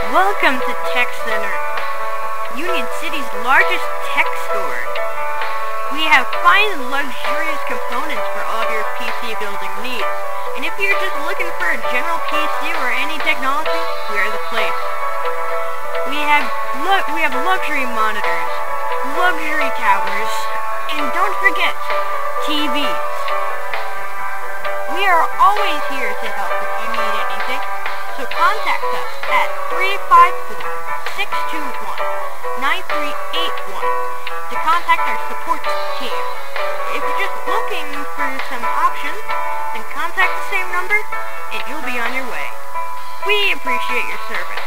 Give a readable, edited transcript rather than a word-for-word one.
Welcome to TechCenter, Union City's largest tech store. We have fine and luxurious components for all of your PC building needs. And if you're just looking for a general PC or any technology, we are the place. We have luxury monitors, luxury towers, and don't forget, TVs. We are always here to help if you need anything. So contact us at 354-621-9381 to contact our support team. If you're just looking for some options, then contact the same number and you'll be on your way. We appreciate your service.